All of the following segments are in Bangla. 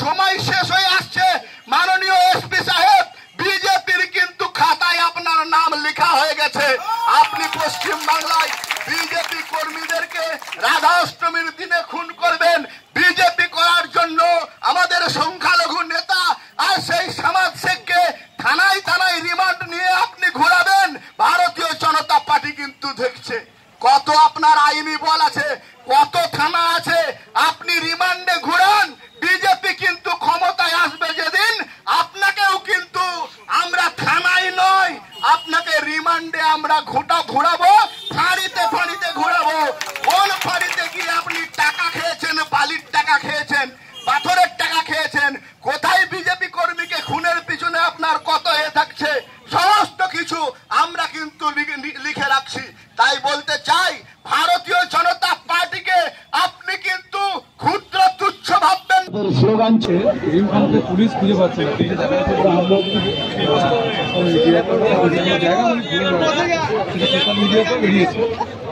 সময় শেষ হয়ে আসছে। মাননীয় এসপি সাহেব, বিজেপির কিন্তু খাতায় আপনার নাম লেখা হয়ে গেছে। আপনি পশ্চিম বাংলায় বিজেপি কর্মীদেরকে রাধা অষ্টমীর দিনে খুন করবেন। বিজেপি করার জন্য আমাদের সংখ্যালঘু নেতা আর সেই সমাজ শেখকে থানায় থানায় রিমান্ড নিয়ে আপনি ঘোরাবেন। ভারতীয় জনতা পার্টি কিন্তু দেখছে কত আপনার আইনি বল আছে, কত থানা আছে, আপনি রিমান্ডে ঘুরান। বিজেপি কিন্তু ক্ষমতায় আসবে যেদিন, আপনাকেও কিন্তু আমরা থানায় নয়, আপনাকে রিমান্ডে আমরা ঘোরাবো, ফাঁড়িতে ফাঁড়িতে ঘোরাবো। কোন ফাঁড়িতে গিয়ে আপনি টাকা খেয়েছেন, বালির টাকা খেয়েছেন, পাথরের টাকা খেয়েছেন, কোথায় বিজেপি কর্মীকে খুনের পিছনে আপনার কত থাকছে, সমস্ত কিছু আমরা কিন্তু লিখে রাখছি। তাই বলতে চাই, ভারতীয় জনতা পার্টিকে আপনি কিন্তু ক্ষুদ্র তুচ্ছ ভাববেন। স্লোগান ছিল পুলিশ খুঁজে পাচ্ছে বেরিয়েছে।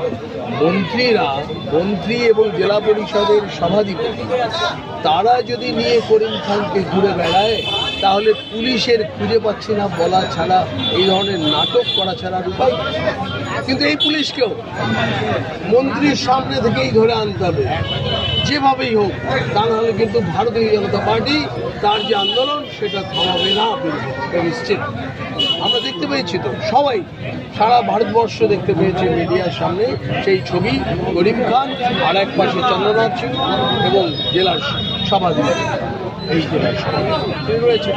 মন্ত্রী এবং জেলা পরিষদের সভাধিপতি তারা যদি নিয়ে করিম খানকে ঘুরে বেড়ায়, তাহলে পুলিশের খুঁজে পাচ্ছি না বলা ছাড়া, এই ধরনের নাটক করা ছাড়া উপায়। কিন্তু এই পুলিশকেও মন্ত্রীর সামনে থেকেই ধরে আনতে হবে যেভাবেই হোক, তা নাহলে কিন্তু ভারতীয় জনতা পার্টি তার যে আন্দোলন সেটা থামাবে না, নিশ্চিত। আমরা দেখতে পেয়েছি তো, সবাই সারা ভারতবর্ষ দেখতে পেয়েছে মিডিয়ার সামনে সেই ছবি, করিম খান আর এক পাশে চন্দ্রনাথ সিং এবং জেলার সভাধিপতি, এই জেলার সভাধিপতি রয়েছে।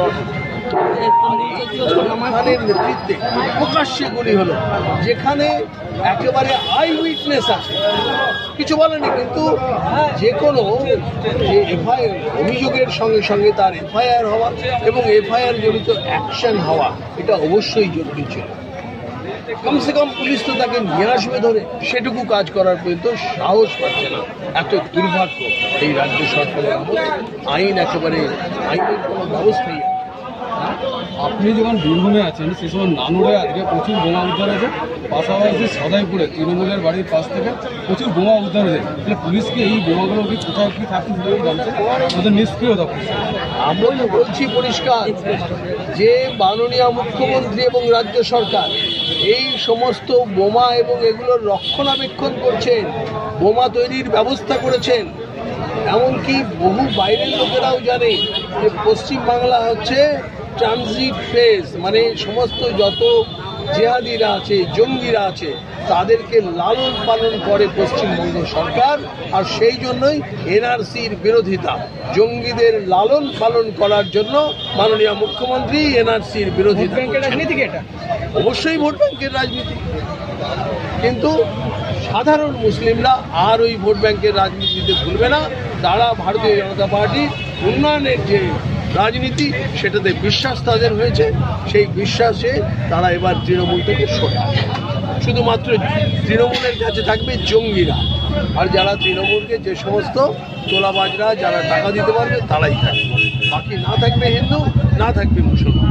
খানের নেতৃত্বে প্রকাশ্যে গুলি হলো, যেখানে একেবারে আই উইটনেস আছে, কিছু বলেনি, কিন্তু যে কোনো এফআইআর অভিযোগের সঙ্গে সঙ্গে তার এফআইআর হওয়া এবং এফআইআর জড়িত অ্যাকশন হওয়া, এটা অবশ্যই জরুরি ছিল। কমসে কম পুলিশ তো তাকে নিয়ে আসবে ধরে, সেটুকু কাজ করার পর্যন্ত সাহস পাচ্ছে না। এত দুর্ভাগ্য এই রাজ্য সরকারের আইন, একেবারে আইনের কোনো ব্যবস্থাই। আপনি যখন বীরভূমে আছেন, সে সময় নানুরে আজকে প্রচুর বোমা উদ্ধার হয়েছে, পাশাপাশি সদাইপুরে তৃণমূলের বাড়ির পাশ থেকে প্রচুর বোমা উদ্ধার হয়েছে। পুলিশকে এই বোমাগুলো কি কোথাও কি থাকতে জানছে, ওদের নিষ্ক্রিয়তা। আমি বলছি পরিষ্কার যে মাননীয় মুখ্যমন্ত্রী এবং রাজ্য সরকার এই সমস্ত বোমা এবং এগুলোর রক্ষণাবেক্ষণ করছেন, বোমা তৈরির ব্যবস্থা করেছেন। এমনকি বহু বাইরের লোকেরাও জানে যে পশ্চিমবাংলা হচ্ছে ট্রানজিট ফেজ, মানে সমস্ত যত জেহাদিরা আছে, জঙ্গিরা আছে, তাদেরকে লালন পালন করে পশ্চিমবঙ্গ সরকার। আর সেই জন্যই এনআরসির বিরোধিতা, জঙ্গিদের লালন পালন করার জন্য মাননীয় মুখ্যমন্ত্রী এনআরসির বিরোধিতা। অবশ্যই ভোট ব্যাংকের রাজনীতি, কিন্তু সাধারণ মুসলিমরা আর ওই ভোট ব্যাংকের রাজনীতিতে ভুলবে না। তারা ভারতীয় জনতা পার্টির উন্নয়নের যে রাজনীতি, সেটাতে বিশ্বাস তাদের হয়েছে, সেই বিশ্বাসে তারা এবার তৃণমূল থেকে সরে আসে। শুধুমাত্র তৃণমূলের কাছে থাকবে জঙ্গিরা, আর যারা তৃণমূলকে যে সমস্ত তোলাবাজরা যারা টাকা দিতে পারবে তারাই থাকবে, বাকি না থাকবে হিন্দু, না থাকবে মুসলমান।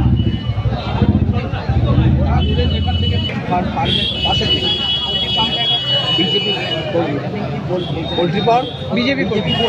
পোল্ট্রি ফার্ম, বিজেপি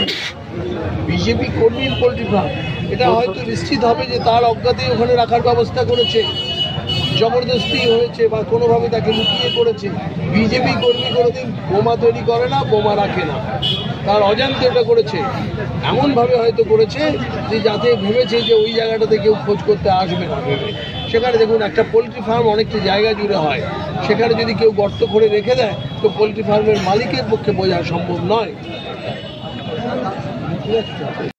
কর্মীর পোল্ট্রি ফার্ম, এটা হয়তো নিশ্চিত হবে যে তার অজ্ঞাতে ওখানে রাখার ব্যবস্থা করেছে, জবরদস্তি হয়েছে বা কোনোভাবে তাকে লুকিয়ে করেছে। বিজেপি কর্মী কোনোদিন বোমা তৈরি করে না, বোমা রাখে না, তার অজান্তে ওটা করেছে। এমনভাবে হয়তো করেছে যে যাতে ভেবেছে যে ওই জায়গাটাতে কেউ খোঁজ করতে আসবে না ভেবে। সেখানে দেখুন, একটা পোলট্রি ফার্ম অনেকটা জায়গা জুড়ে হয়, সেখানে যদি কেউ গর্ত করে রেখে দেয় তো পোলট্রি ফার্মের মালিকের পক্ষে বোঝা সম্ভব নয়।